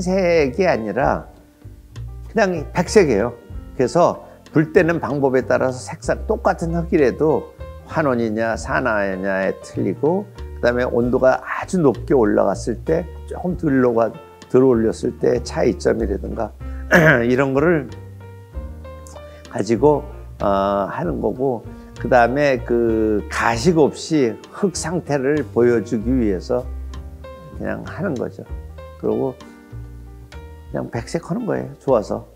흰색이 아니라 그냥 백색이에요. 그래서 불 때는 방법에 따라서 색상 똑같은 흙이라도 환원이냐 산화냐에 틀리고, 그 다음에 온도가 아주 높게 올라갔을 때 조금 덜 올렸을 때 차이점이라든가 이런 거를 가지고 하는 거고, 그 다음에 그 가식 없이 흙 상태를 보여주기 위해서 그냥 하는 거죠. 그리고 그냥 백색 하는 거예요. 좋아서.